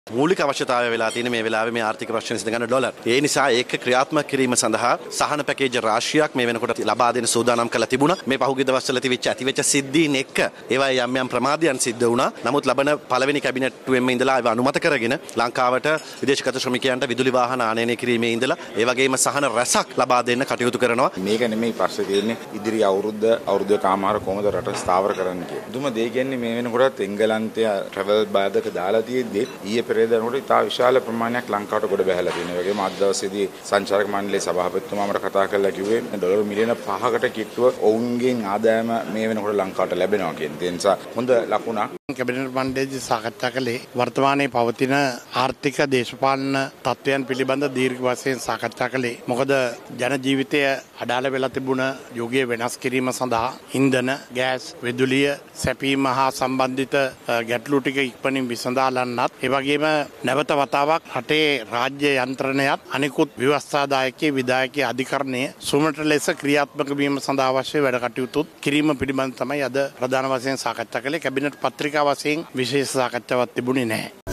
මූලික අවශ්‍යතාවය වෙලා තියෙන මේ වෙලාවේ මේ ආර්ථික ප්‍රශ්න විසඳගන්න ඩොලර්. ඒ නිසා ඒක ක්‍රියාත්මක කිරීම සඳහා සහන පැකේජ් රාශියක් මේ වෙනකොට ලබා දෙන සූදානම් කරලා තිබුණා. මේ පහුගිය දවස්වල ඇතිවෙච්ච සිද්ධීන් එක්ක ඒවායේ යම් ප්‍රමාදයන් සිද්ධ වුණා. නමුත් ලබන පළවෙනි කැබිනට්ුවෙන්ම ඉඳලා ඒව අනුමත කරගෙන ලංකාවට විදේශගත ශ්‍රමිකයන්ට විදුලි වාහන ආනයනය කිරීමේ ඉඳලා ඒ වගේම සහන රැසක් ලබා දෙන්න කටයුතු කරනවා. මේක නෙමෙයි ප්‍රශ්නේ තියෙන්නේ ඉදිරි අවුරුද්ද කාමාර කොහොමද රට ස්ථාවර කරන්න කියලා. දුම දෙය කියන්නේ මේ වෙනකොටත් එංගලන්තය ට්‍රැවල් බාධක දාලා තියෙද්දි ඊයේ පෙරේදා ඉතා විශාල ප්‍රමාණයක් ලංකාවට ගොඩ බැහැලා තියෙනවා. ඒ වගේම අද දවසේදී සංචාරක මණ්ඩලයේ සභාපතිතුමා මට කතා කරලා කිව්වේ ඩොලර් මිලියන 5කට කිට්ටුව ඔවුන්ගෙන් ආදායම මේ වෙනකොට ලංකාවට ලැබෙනවා කියන දේ. ඒ නිසා හොඳ ලකුණක්. කැබිනට් මණ්ඩලයේදී සාකච්ඡා කළේ වර්තමානයේ පවතින ආර්ථික දේශපාලන තත්ත්වයන් පිළිබඳ දීර්ඝ වශයෙන් සාකච්ඡා කළේ. මොකද ජන ජීවිතය අඩාල වෙලා තිබුණ යුගයේ වෙනස් කිරීම සඳහා ඉන්ධන, ගෑස්, විදුලිය, සැපීම හා සම්බන්ධිත ගැටලු ටික ඉක්මනින් විසඳාලන්නත් ඒ වගේම නැවත වතාවක් රටේ රාජ්‍ය යන්ත්‍රණයත් අනිකුත් ව්‍යවස්ථාදායකයේ විධායකයේ අධිකරණය සුමට ලෙස ක්‍රියාත්මක වීම සඳහා අවශ්‍ය වැඩ කටයුතු කිරීම පිළිබඳ තමයි අද ප්‍රධාන වශයෙන් සාකච්ඡා කළේ. කැබිනට් පත්‍රිකා වශයෙන් විශේෂ සාකච්ඡාවක් තිබුණේ නැහැ.